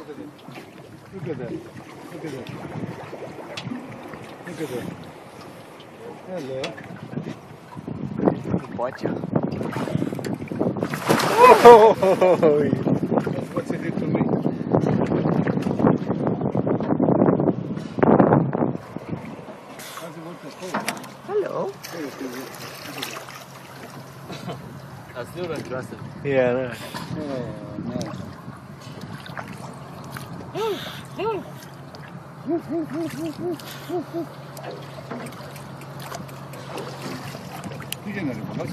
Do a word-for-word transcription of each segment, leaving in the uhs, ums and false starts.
Look at that. Look at that. Look at that. Look at that. Hello. Botcha. Oh! What's it did to me? How's it work this way? Hello. I still don't trust him. Yeah, no. Oh, no. Idzie na rybę, chodź.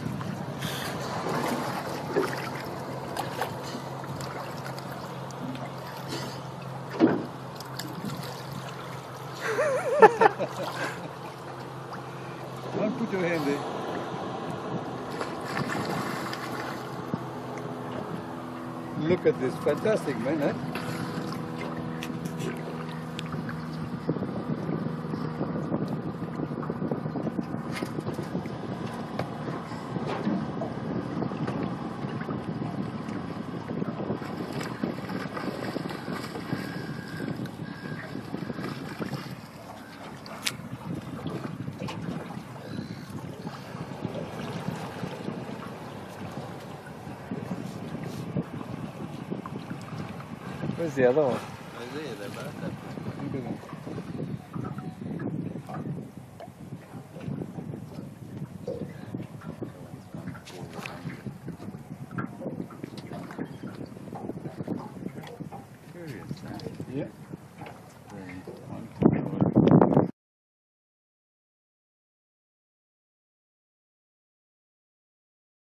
Don't put your hand there. Look at this, fantastic, man, huh? Where's the other one? Is it? They're bad. Look at that.